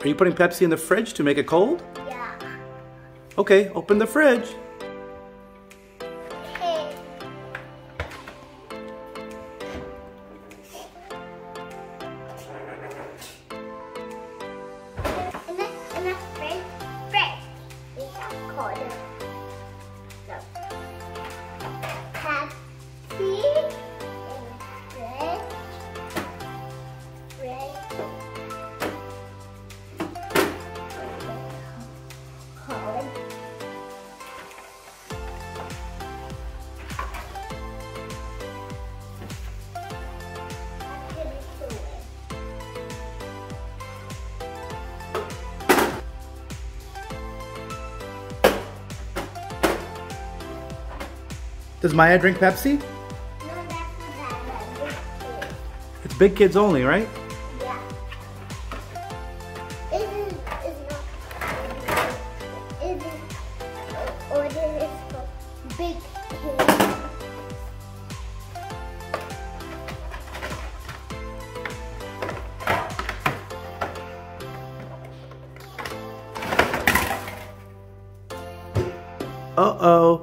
Are you putting Pepsi in the fridge to make it cold? Yeah. Okay, open the fridge. Okay. In the fridge. It's cold. So, Pepsi in the fridge. Cold. Does Maya drink Pepsi? No, that's not that. It's big kids only, right? Yeah. It's not. Or this is for big kids. Uh-oh.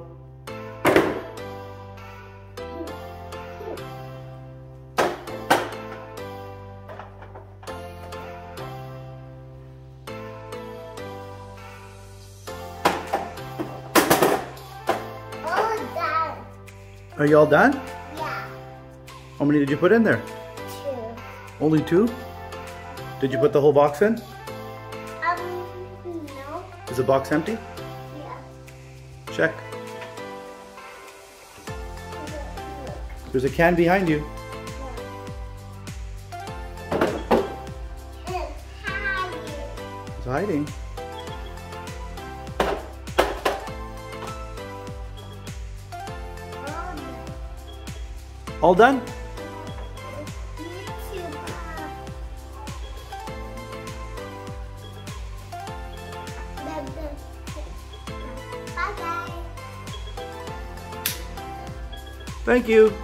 All done. Are you all done? Yeah. How many did you put in there? 2. Only 2? Did you put the whole box in? No. Is the box empty? Yeah. Check. Look. There's a can behind you. It's hiding. It's hiding. All done? Bye-bye. Thank you.